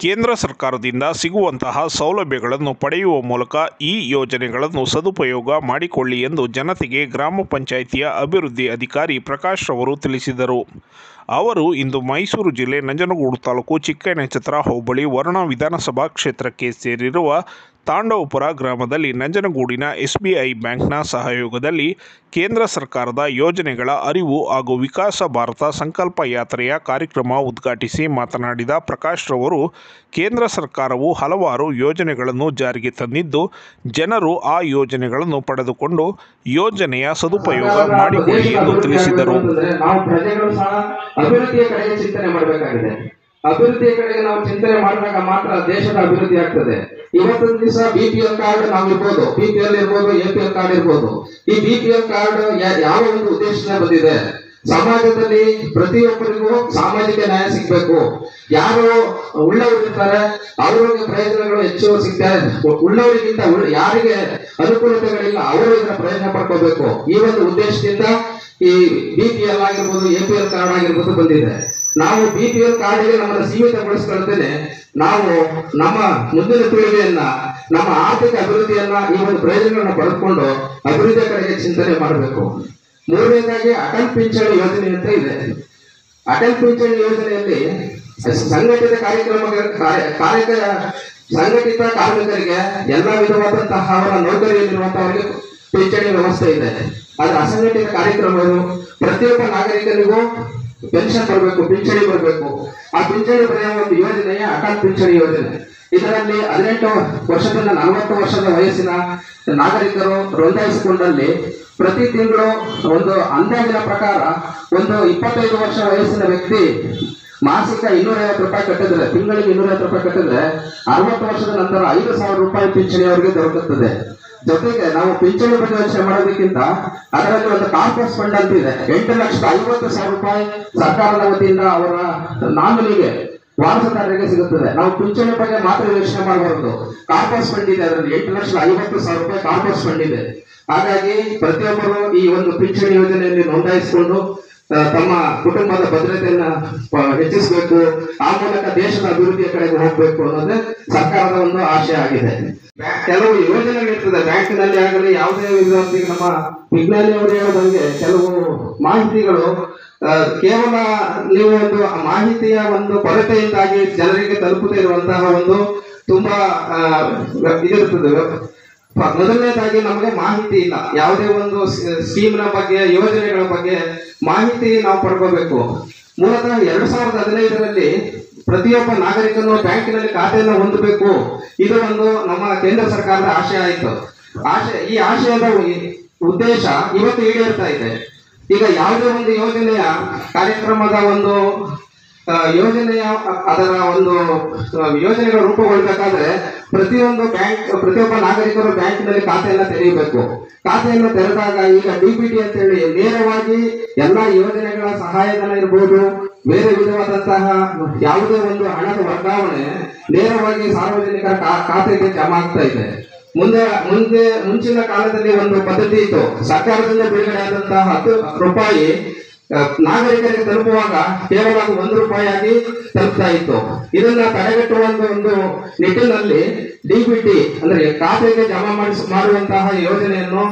ಕೇಂದ್ರ ಸರ್ಕಾರದಿಂದ ಸಿಗುವಂತಹ ಸೌಲಭ್ಯಗಳನ್ನು ಪಡೆಯುವ ಮೂಲಕ ಈ ಯೋಜನೆಗಳನ್ನು ಸದುಪಯೋಗ ಮಾಡಿಕೊಳ್ಳಿ ಎಂದು ಜನತೆಗೆ ಗ್ರಾಮ ಪಂಚಾಯಿತಿಯ ಅಭಿವೃದ್ಧಿ ಅಧಿಕಾರಿ ಪ್ರಕಾಶ್ ಅವರು ತಿಳಿಸಿದರು. ಅವರು ಇಂದು ಮೈಸೂರು ಜಿಲ್ಲೆ ನಂಜನಗೂಡು ತಾಲೂಕು ಚಿಕ್ಕನಕ್ಷತ್ರ ಹೋಬಳಿ ವರುಣಾ ವಿಧಾನಸಭಾ ಕ್ಷೇತ್ರಕ್ಕೆ ಸೇರಿರುವ ತಾಂಡವಪುರ ಗ್ರಾಮದಲ್ಲಿ ನಂಜನಗೂಡಿನ SBI ಬ್ಯಾಂಕ್ನ ಸಹಯೋಗದಲ್ಲಿ ಕೇಂದ್ರ ಸರ್ಕಾರದ ಯೋಜನೆಗಳ ಅರಿವು ಹಾಗೂ ವಿಕಾಸ ಭಾರತ ಸಂಕಲ್ಪ ಯಾತ್ರೆಯ ಕಾರ್ಯಕ್ರಮ ಉದ್ಘಾಟಿಸಿ ಮಾತನಾಡಿದ ಪ್ರಕಾಶ್ ರವರು, ಕೇಂದ್ರ ಸರ್ಕಾರವು ಹಲವಾರು ಯೋಜನೆಗಳನ್ನು ಜಾರಿಗೆ ತಂದಿದ್ದು, ಜನರು ಆ ಯೋಜನೆಗಳನ್ನು ಪಡೆದುಕೊಂಡು ಯೋಜನೆಯ ಸದುಪಯೋಗ ಮಾಡಿಕೊಳ್ಳಿ ಎಂದು ತಿಳಿಸಿದರು. ಅಭಿವೃದ್ಧಿಯ ಕಡೆಗೆ ನಾವು ಚಿಂತನೆ ಮಾಡಿದಾಗ ಮಾತ್ರ ದೇಶದ ಅಭಿವೃದ್ಧಿ ಆಗ್ತದೆ. ಇವತ್ತಿನ ದಿವಸ BPL ಕಾರ್ಡ್ ನಾವಿರ್ಬೋದು, BPL ಇರ್ಬೋದು, APL ಕಾರ್ಡ್ ಇರ್ಬೋದು. ಈ BPL ಕಾರ್ಡ್ ಯಾವ ಒಂದು ಉದ್ದೇಶದಿಂದ ಬಂದಿದೆ? ಸಮಾಜದಲ್ಲಿ ಪ್ರತಿಯೊಬ್ಬರಿಗೂ ಸಾಮಾಜಿಕ ನ್ಯಾಯ ಸಿಗಬೇಕು. ಯಾರು ಉಳ್ಳವರಿರ್ತಾರೆ ಅವರಿಗೆ ಪ್ರಯೋಜನಗಳು ಹೆಚ್ಚು ಸಿಗ್ತಾರೆ. ಉಳ್ಳವರಿಗಿಂತ ಯಾರಿಗೆ ಅನುಕೂಲತೆಗಳಿಲ್ಲ ಅವರು ಇದರ ಪ್ರಯೋಜನ ಪಡ್ಕೋಬೇಕು. ಈ ಒಂದು ಉದ್ದೇಶದಿಂದ ಈ BPL ಆಗಿರ್ಬೋದು, APL ಕಾರ್ಡ್ ಆಗಿರ್ಬೋದು ಬಂದಿದೆ. ನಾವು BPL ಕಾರ್ಡ್ಗೆ ನಮ್ಮನ್ನು ಸೀಮಿತಗೊಳಿಸ್ಕೊಳ್ತೇನೆ. ನಾವು ನಮ್ಮ ಮುಂದಿನ ಪೀಳಿಗೆಯನ್ನ, ನಮ್ಮ ಆರ್ಥಿಕ ಅಭಿವೃದ್ಧಿಯನ್ನ, ಈ ಒಂದು ಪ್ರಯೋಜನಗಳನ್ನ ಪಡೆದುಕೊಂಡು ಅಭಿವೃದ್ಧಿಯ ಕಡೆಗೆ ಚಿಂತನೆ ಮಾಡಬೇಕು. ಮೂರನೇದಾಗಿ ಅಟಲ್ ಪಿಂಚಣಿ ಯೋಜನೆ ಅಂತ ಇದೆ. ಅಟಲ್ ಪಿಂಚಣಿ ಯೋಜನೆಯಲ್ಲಿ ಸಂಘಟಿತ ಸಂಘಟಿತ ಕಾರ್ಮಿಕರಿಗೆ ಎಲ್ಲ ವಿಧವಾದಂತಹ ಅವರ ನೌಕರಿಯಲ್ಲಿರುವಂತಹವರಿಗೆ ಪಿಂಚಣಿ ವ್ಯವಸ್ಥೆ ಇದೆ. ಆದ್ರೆ ಅಸಂಘಟಿತ ಕಾರ್ಯಕ್ರಮಗಳು ಪ್ರತಿಯೊಬ್ಬ ನಾಗರಿಕನಿಗೂ ಪೆನ್ಷನ್ ಬರಬೇಕು, ಪಿಂಚಣಿ ಬರಬೇಕು. ಆ ಪಿಂಚಣಿ ಪಡೆಯುವ ಒಂದು ಯೋಜನೆಯ ಅಟಲ್ ಪಿಂಚಣಿ ಯೋಜನೆ. ಇದರಲ್ಲಿ 18 ವರ್ಷದಿಂದ 40 ವರ್ಷದ ವಯಸ್ಸಿನ ನಾಗರಿಕರು ನೋಂದಾಯಿಸಿಕೊಂಡಲ್ಲಿ ಪ್ರತಿ ತಿಂಗಳು ಒಂದು ಅಂದಾಜಿನ ಪ್ರಕಾರ ಒಂದು 25 ವರ್ಷ ವಯಸ್ಸಿನ ವ್ಯಕ್ತಿ ಮಾಸಿಕ 250 ರೂಪಾಯಿ ಕಟ್ಟಿದ್ರೆ, ತಿಂಗಳಿಗೆ 250 ರೂಪಾಯಿ ಕಟ್ಟಿದ್ರೆ 60 ವರ್ಷದ ನಂತರ 5,000 ರೂಪಾಯಿ ಪಿಂಚಣಿ ಅವರಿಗೆ ದೊರಕುತ್ತದೆ. ಜೊತೆಗೆ ನಾವು ಪಿಂಚಣಿ ಬಗ್ಗೆ ಯೋಚನೆ ಮಾಡೋದಕ್ಕಿಂತ ಅದರಲ್ಲಿ ಒಂದು ಕಾರ್ಪಸ್ ಫಂಡ್ ಅಂತ ಇದೆ. 8,50,000 ರೂಪಾಯಿ ಸರ್ಕಾರದ ವತಿಯಿಂದ ಅವರ ನಾಮಿನಿಗೆ ವಾರಸುದಾರರಿಗೆ ಸಿಗುತ್ತದೆ. ನಾವು ಪಿಂಚಣಿ ಬಗ್ಗೆ ಮಾತ್ರ ಯೋಚನೆ ಮಾಡಬಾರದು. ಕಾರ್ಪಸ್ ಫಂಡ್ ಇದೆ, ಅದರಲ್ಲಿ 8,50,000 ರೂಪಾಯಿ ಕಾರ್ಪಸ್ ಫಂಡ್ ಇದೆ. ಹಾಗಾಗಿ ಪ್ರತಿಯೊಬ್ಬರು ಈ ಒಂದು ಪಿಂಚಣಿ ಯೋಜನೆಯಲ್ಲಿ ನೋಂದಾಯಿಸಿಕೊಂಡು ತಮ್ಮ ಕುಟುಂಬದ ಭದ್ರತೆಯನ್ನ ಹೆಚ್ಚಿಸಬೇಕು. ಆ ಮೂಲಕ ದೇಶದ ಅಭಿವೃದ್ಧಿಯ ಕಡೆಗೆ ಹೋಗಬೇಕು ಅನ್ನೋದೇ ಸರ್ಕಾರದ ಒಂದು ಆಶಯ ಆಗಿದೆ. ಕೆಲವು ಯೋಜನೆಗಳಿರ್ತದೆ ಬ್ಯಾಂಕಿನಲ್ಲಿ ಆಗಲಿ ಯಾವುದೇ ವಿಧಾನದಲ್ಲಿ. ನಮ್ಮ ವಿಜ್ಞಾನಿಯವರು ಹೇಳೋದಂಗೆ ಕೆಲವು ಮಾಹಿತಿಗಳು ಕೇವಲ ನೀವು ಒಂದು ಮಾಹಿತಿಯ ಒಂದು ಕೊರತೆಯಿಂದಾಗಿ ಜನರಿಗೆ ತಲುಪದೇ ಇರುವಂತಹ ಒಂದು ತುಂಬಾ ಇದಿರ್ತದೆ. ಮೊದಲನೇದಾಗಿ ನಮಗೆ ಮಾಹಿತಿ ಇಲ್ಲ. ಯಾವುದೇ ಒಂದು ಸ್ಕೀಮ್ನ ಬಗ್ಗೆ, ಯೋಜನೆಗಳ ಬಗ್ಗೆ ಮಾಹಿತಿ ನಾವು ಪಡ್ಕೋಬೇಕು. ಮೂಲತಃ 2015ರಲ್ಲಿ ಪ್ರತಿಯೊಬ್ಬ ನಾಗರಿಕನು ಬ್ಯಾಂಕಿನಲ್ಲಿ ಖಾತೆಯನ್ನು ಹೊಂದಬೇಕು. ಇದು ಒಂದು ನಮ್ಮ ಕೇಂದ್ರ ಸರ್ಕಾರದ ಆಶಯ ಆಯಿತು. ಈ ಆಶಯದ ಉದ್ದೇಶ ಇವತ್ತು ಈಡೇರ್ತಾ ಇದೆ. ಈಗ ಯಾವುದೇ ಒಂದು ಯೋಜನೆಯ ಕಾರ್ಯಕ್ರಮದ ಒಂದು ಅದರ ಒಂದು ಯೋಜನೆಗಳು ರೂಪುಗೊಳ್ಳಬೇಕಾದ್ರೆ ಪ್ರತಿಯೊಬ್ಬ ನಾಗರಿಕರು ಬ್ಯಾಂಕಿನಲ್ಲಿ ಖಾತೆಯನ್ನು ತೆರೆಯಬೇಕು. ಖಾತೆಯನ್ನು ತೆರೆದಾಗ ಈಗ DBT ಅಂತ ಹೇಳಿ ನೇರವಾಗಿ ಎಲ್ಲಾ ಯೋಜನೆಗಳ ಸಹಾಯಧನ ಇರಬಹುದು, ಬೇರೆ ವಿಧವಾದಂತಹ ಯಾವುದೇ ಒಂದು ಹಣದ ವರ್ಗಾವಣೆ ನೇರವಾಗಿ ಸಾರ್ವಜನಿಕರ ಖಾತೆಗೆ ಜಮಾ ಆಗ್ತಾ ಇದೆ. ಮುಂಚಿನ ಕಾಲದಲ್ಲಿ ಒಂದು ಪದ್ಧತಿ ಇತ್ತು. ಸರ್ಕಾರದಿಂದ ಬಿಡುಗಡೆ ಆದಂತಹ 10 ರೂಪಾಯಿ ನಾಗರಿಕರಿಗೆ ತಲುಪುವಾಗ ಕೇವಲ 1 ರೂಪಾಯಿಯಾಗಿ ತಲುಪ್ತಾ ಇತ್ತು. ಇದನ್ನ ತಡೆಗಟ್ಟುವ ಒಂದು ನಿಟ್ಟಿನಲ್ಲಿ DBT ಅಂದ್ರೆ ಖಾತೆಗೆ ಜಮಾ ಮಾಡುವಂತಹ ಯೋಜನೆಯನ್ನು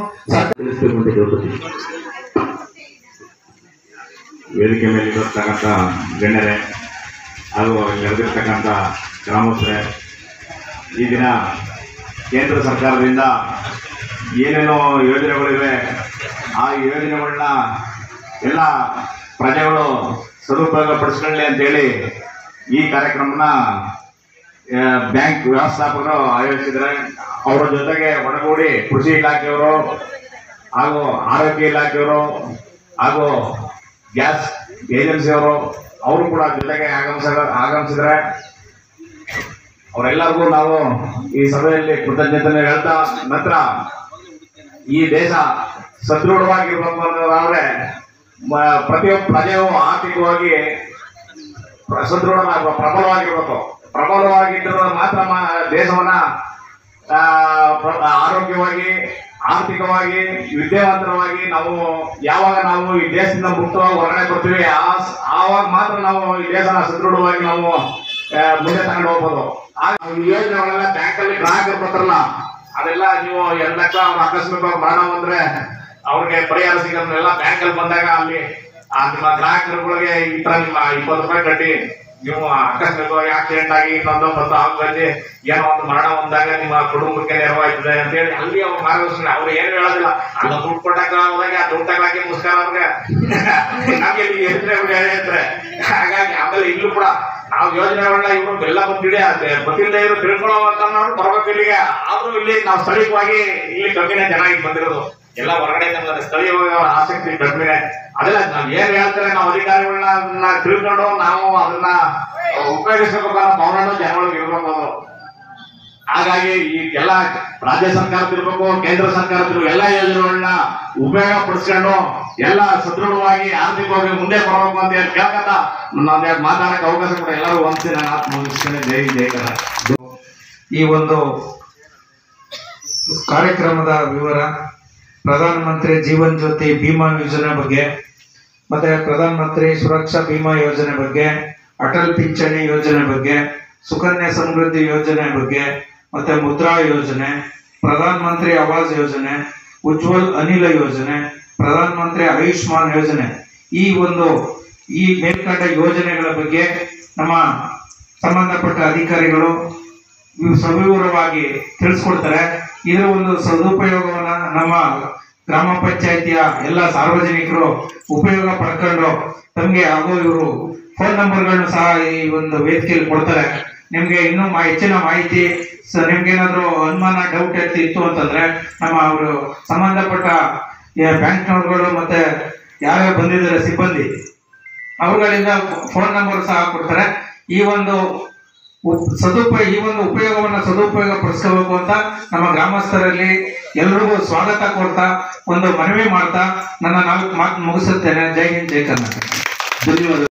ವೇದಿಕೆ ಮೇಲೆ ಇರತಕ್ಕಂಥ ಗಣ್ಯರೇ ಹಾಗೂ ನೆರೆದಿರ್ತಕ್ಕಂಥ ಗ್ರಾಮಸ್ಥರೇ, ಈ ದಿನ ಕೇಂದ್ರ ಸರ್ಕಾರದಿಂದ ಏನೇನೋ ಯೋಜನೆಗಳಿವೆ, ಆ ಯೋಜನೆಗಳನ್ನ ಎಲ್ಲ ಪ್ರಜೆಗಳು ಸದುಪಯೋಗ ಪಡಿಸ್ಕೊಳ್ಳಿ ಅಂತೇಳಿ ಈ ಕಾರ್ಯಕ್ರಮನ ಬ್ಯಾಂಕ್ ವ್ಯವಸ್ಥಾಪಕರು ಆಯೋಜಿಸಿದರೆ, ಅವರ ಜೊತೆಗೆ ಒಡಗೂಡಿ ಕೃಷಿ ಇಲಾಖೆಯವರು ಹಾಗೂ ಆರೋಗ್ಯ ಇಲಾಖೆಯವರು ಹಾಗೂ ಗ್ಯಾಸ್ ಏಜೆನ್ಸಿಯವರು ಅವರು ಕೂಡ ಜೊತೆಗೆ ಆಗಮಿಸಿದರೆ ಅವರೆಲ್ಲರಿಗೂ ನಾವು ಈ ಸಭೆಯಲ್ಲಿ ಕೃತಜ್ಞತೆ ಹೇಳ್ತಾ, ನಂತರ ಈ ದೇಶ ಸದೃಢವಾಗಿರ್ಬೇಕು ಅನ್ನೋದಾದ್ರೆ ಪ್ರತಿಯೊಬ್ಬ ಪ್ರಜೆಯು ಆರ್ಥಿಕವಾಗಿ ಸದೃಢ ಪ್ರಬಲವಾಗಿದ್ದರೆ ಮಾತ್ರ ದೇಶವನ್ನ ಆರೋಗ್ಯವಾಗಿ, ಆರ್ಥಿಕವಾಗಿ, ವಿದ್ಯಾವಂತರವಾಗಿ ಯಾವಾಗ ನಾವು ಈ ದೇಶದಿಂದ ಮುಕ್ತವಾಗಿ ಹೊರಗಡೆ ಬರ್ತೀವಿ, ಆವಾಗ ಮಾತ್ರ ನಾವು ಈ ದೇಶನ ಸದೃಢವಾಗಿ ನಾವು ಮುಂದೆ ತಗೊಂಡು ಹೋಗ್ಬೋದು. ಈ ಯೋಜನೆಗಳೆಲ್ಲ ಬ್ಯಾಂಕಲ್ಲಿ ಗ್ರಾಹಕರು ಬರ್ತಾರಲ್ಲ, ಅದೆಲ್ಲ ನೀವು 2 ಲಕ್ಷ ಅವ್ರು ಆಕಸ್ಮಿಕವಾಗಿ ಮರಣ ಬಂದ್ರೆ ಅವ್ರಿಗೆ ಪರಿಹಾರ ಸಿಗೋದನ್ನೆಲ್ಲ ಬ್ಯಾಂಕಲ್ಲಿ ಬಂದಾಗ ಅಲ್ಲಿ ನಿಮ್ಮ ಗ್ರಾಹಕರುಗಳಿಗೆ ಈ ತರ ನಿಮ್ಮ 20 ರೂಪಾಯಿ ಕಟ್ಟಿ ನೀವು ಆಕಸ್ಮಿಕವಾಗಿ ಆಕ್ಸಿಡೆಂಟ್ ಆಗಿ ಇನ್ನೊಂದು ಬಂದು ಆಗಿ ಏನೋ ಒಂದು ಮರಣ ಬಂದಾಗ ನಿಮ್ಮ ಕುಟುಂಬಕ್ಕೆ ನೆರವಾಯ್ತದೆ ಅಂತ ಹೇಳಿ ಅಲ್ಲಿ ಅವ್ರು ಮಾರ್ಗದರ್ಶನ. ಅವ್ರು ಏನು ಹೇಳೋದಿಲ್ಲ, ಅಲ್ಲ ದುಡ್ಡು ಕೊಟ್ಟಾಗ ಹೋದಾಗ ಆ ದುಡ್ಡು ತಗೊಳಕ್ಕೆ ಮುಸ್ಕಾರ ಅವ್ರಿಗೆ ನಮ್ಗೆ ಇಲ್ಲಿ ಹೇಳ್ತಾರೆ. ಹಾಗಾಗಿ ಆಮೇಲೆ ಇಲ್ಲೂ ಕೂಡ ನಾವು ಯೋಜನೆಗಳನ್ನ ಇವರು ಎಲ್ಲ ಗೊತ್ತಿಲ್ಲದೆ ಇವರು ತಿಳ್ಕೊಳ್ಳೋವಂತ ಬರ್ಬೇಕು ಇಲ್ಲಿಗೆ. ಆದ್ರೂ ಇಲ್ಲಿ ನಾವು ಸ್ಥಳೀಯವಾಗಿ ಇಲ್ಲಿ ಕಮ್ಮಿನೇ ಜನ ಇಲ್ಲಿ ಬಂದಿರೋದು, ಎಲ್ಲ ಹೊರಗಡೆ ಸ್ಥಳೀಯವಾಗಿ ಅವರ ಆಸಕ್ತಿ ಕಡಿಮೆ. ಅದೆಲ್ಲ ನಾವ್ ಏನ್ ಹೇಳ್ತಾರೆ ನಾವು ಅಧಿಕಾರಿಗಳನ್ನ ತಿಳ್ಕೊಂಡು ನಾವು ಅದನ್ನ ಉಪಯೋಗಿಸಬೇಕು ಅನ್ನೋ ಭಾವನೆ ಜನಗಳಿಗೆ ಇರ್ಬೇಕು. ಹಾಗಾಗಿ ಈ ಎಲ್ಲ ರಾಜ್ಯ ಸರ್ಕಾರ ಇರ್ಬೇಕು, ಕೇಂದ್ರ ಸರ್ಕಾರ ಎಲ್ಲ ಯೋಜನೆಗಳನ್ನ ಉಪಯೋಗ ಪಡಿಸ್ಕೊಂಡು ಎಲ್ಲ ಸದೃಢವಾಗಿ ಆರ್ಥಿಕವಾಗಿ ಮುಂದೆ ಬರಬೇಕು ಅಂತ ಹೇಳಿ ಕೇಳ್ಕತ್ತ ನಾನು ಮಾತಾಡಕ್ಕೆ ಅವಕಾಶ ಕೂಡ ಎಲ್ಲರೂ ಒಂದ್ಸಿ ನಾನು ಆತ್ಮವಿಶ್ವಾಸ. ಜೈ ಜಯಕರ. ಈ ಒಂದು ಕಾರ್ಯಕ್ರಮದ ವಿವರ, ಪ್ರಧಾನಮಂತ್ರಿ ಜೀವನ್ ಜ್ಯೋತಿ ಬಿಮಾ ಯೋಜನೆ ಬಗ್ಗೆ, ಮತ್ತೆ ಪ್ರಧಾನಮಂತ್ರಿ ಸುರಕ್ಷಾ ಬಿಮಾ ಯೋಜನೆ ಬಗ್ಗೆ, ಅಟಲ್ ಪಿಂಚಣಿ ಯೋಜನೆ ಬಗ್ಗೆ, ಸುಕನ್ಯಾ ಸಮೃದ್ಧಿ ಯೋಜನೆ ಬಗ್ಗೆ, ಮತ್ತೆ ಮುದ್ರಾ ಯೋಜನೆ, ಪ್ರಧಾನಮಂತ್ರಿ ಆವಾಸ್ ಯೋಜನೆ, ಉಜ್ವಲ್ ಅನಿಲ ಯೋಜನೆ, ಪ್ರಧಾನಮಂತ್ರಿ ಆಯುಷ್ಮಾನ್ ಯೋಜನೆ, ಈ ಮೇಲ್ಕಂಡ ಯೋಜನೆಗಳ ಬಗ್ಗೆ ನಮ್ಮ ಸಂಬಂಧಪಟ್ಟ ಅಧಿಕಾರಿಗಳು ಸವಿವರವಾಗಿ ತಿಳಿಸ್ಕೊಡ್ತಾರೆ. ಇದರ ಒಂದು ಸದುಪಯೋಗವನ್ನ ನಮ್ಮ ಗ್ರಾಮ ಪಂಚಾಯಿತಿಯ ಎಲ್ಲ ಸಾರ್ವಜನಿಕರು ಉಪಯೋಗ ಪಡ್ಕೊಂಡು ತಮಗೆ ಹಾಗೂ ಇವರು ಫೋನ್ ನಂಬರ್ಗಳನ್ನು ಸಹ ಈ ಒಂದು ವೇದಿಕೆಯಲ್ಲಿ ಕೊಡ್ತಾರೆ. ನಿಮ್ಗೆ ಇನ್ನೂ ಹೆಚ್ಚಿನ ಮಾಹಿತಿ, ನಿಮ್ಗೆ ಏನಾದ್ರು ಅನುಮಾನ ಡೌಟ್ ಇತ್ತು ಅಂತಂದ್ರೆ ನಮ್ಮ ಅವರು ಸಂಬಂಧಪಟ್ಟ ಬ್ಯಾಂಕ್ನವರುಗಳು ಮತ್ತೆ ಯಾರ್ಯಾರು ಬಂದಿದ್ದಾರೆ ಸಿಬ್ಬಂದಿ ಅವುಗಳಿಂದ ಫೋನ್ ನಂಬರ್ ಸಹ ಕೊಡ್ತಾರೆ. ಈ ಒಂದು ಉಪಯೋಗವನ್ನು ಸದುಪಯೋಗ ಪಡಿಸ್ಕೋಬೇಕು ಅಂತ ನಮ್ಮ ಗ್ರಾಮಸ್ಥರಲ್ಲಿ ಎಲ್ರಿಗೂ ಸ್ವಾಗತ ಕೊಡ್ತಾ ಒಂದು ಮನವಿ ಮಾಡ್ತಾ ನನ್ನ 4 ಮಾತು ಮುಗಿಸುತ್ತೇನೆ. ಜೈ ಹಿಂದ್, ಜೈ ಕರ್ನಾಟಕ. ಧನ್ಯವಾದ.